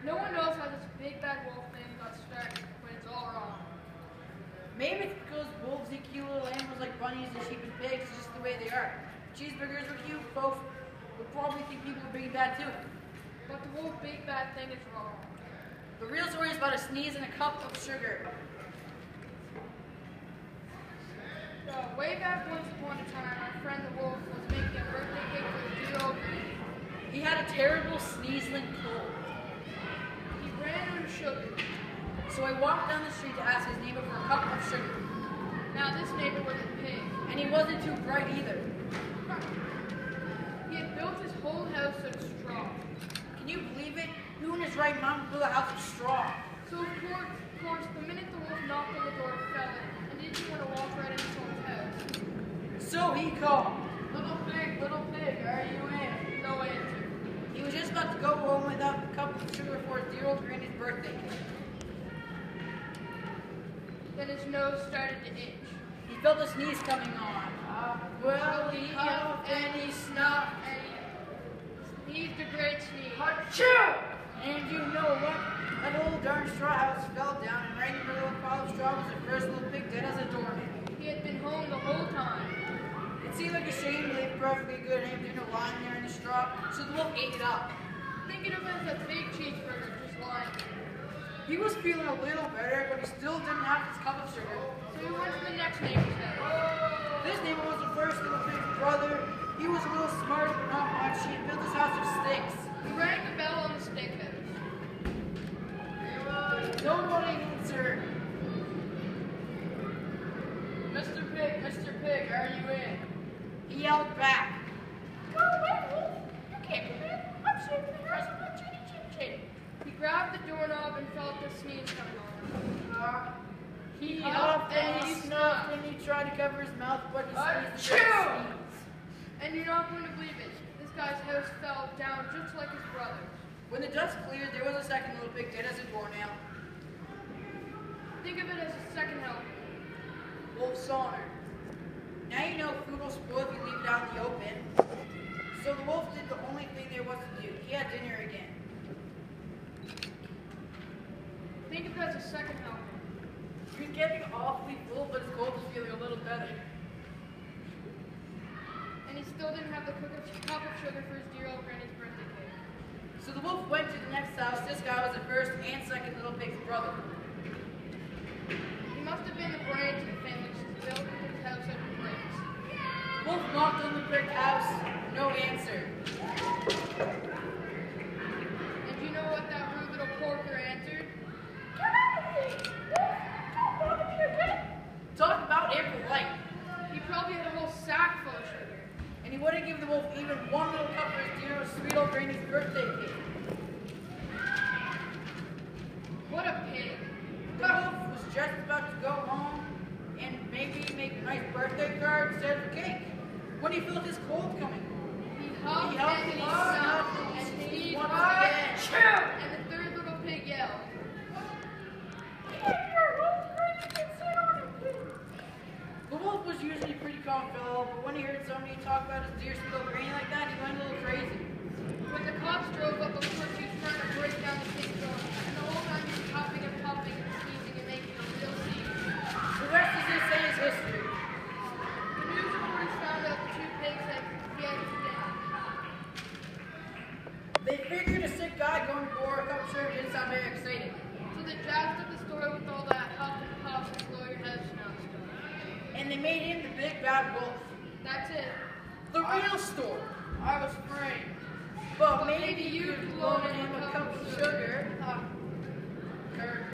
No one knows how this big bad wolf thing got started, but it's all wrong. Maybe it's because wolves eat cute little animals like bunnies and sheep and pigs, just the way they are. Cheeseburgers were cute, folks would probably think people are big and bad too. But the whole big bad thing is wrong. The real story is about a sneeze and a cup of sugar. Way back once upon a time, my friend the wolf was making a birthday cake for his dear old granny. He had a terrible sneezling cold. He ran out of sugar. So I walked down the street to ask his neighbor for a cup of sugar. Now this neighbor was a pig. And he wasn't too bright either. He had built his whole house out of straw. Can you believe it? Who in his right mind would build a house of straw? So of course, the minute the wolf knocked on the door, it fell in, and didn't want to walk right into someone's house. So he called, little pig, are you in? No answer. He was just about to go home without a cup of sugar for his dear old granny's birthday cake. Then his nose started to itch. He felt a sneeze coming on. Well, he huffed and he snuffed. And he sneezed a great sneeze. Achoo! And you know what? That old darn straw house fell down, and right in the middle of the pile of straw was the first little pig dead as a doornail. He had been home the whole time. It seemed like a shame to leave perfectly good ham dinner lying there in the straw, so the wolf ate it up. Thinking of it as a big cheeseburger just lying there. He was feeling a little better, but he still didn't have his cup of sugar. So he went to the next neighbor's house. This neighbor was the first little pig's brother. He was a little smarter, but not much. He had built his house of sticks. He rang the bell on the stick house. Nobody answered. Mr. Pig, are you in? He yelled back. Go away, wolf. You can't come in. I'm saving the house of my chinny. He grabbed the doorknob and felt the sneeze coming on. He huffed and he snuffed and he tried to cover his mouth, but he sneezed. And you're not going to believe it. This guy's house fell down just like his brother's. When the dust cleared, there was a second little pig dead as a doornail. Think of it as a second helping. Wolf's honor. Now you know food will spoil if you leave it out in the open. So the wolf did the only thing there was to do. He had dinner again. Think of it as a second helping. You're getting awfully full, but his cold is feeling a little better. And he still didn't have the cup of sugar for his dear old granny's birthday cake. So the wolf went to the next house. This guy was the first and second little pig's brother. He must have been the brains of the family to build his house out of bricks. The wolf knocked on the brick house. No answer. And you know what that rude little porker answered? Talk about impolite. He probably had a whole sack full of sugar. And he wouldn't give the wolf even one little cup for his dear sweet old granny's birthday cake. What a pig. The wolf was just about to go home and maybe make a nice birthday card instead of cake when he felt his cold coming on. He huffed and he snuffed snuffed and he sneezed once once again. again. And the third little pig yelled. The wolf was usually a pretty calm fellow, but when he heard somebody talk about his dear sweet old granny like that, he went a little crazy. When the cops drove up, of course he was trying to break down the pig's door, and the whole time he was huffing and puffing and sneezing and making a real scene. The rest, as they say, is history. The news reporters found out the two pigs had been dead. They figured a sick guy going to war a cup of sugar didn't sound very exciting. So they jazzed up the story with all that huff and puff and blow your head smell stuff. And they made him the big bad wolf. That's it. The real story. I was framed. But maybe you could loan him a cup of sugar.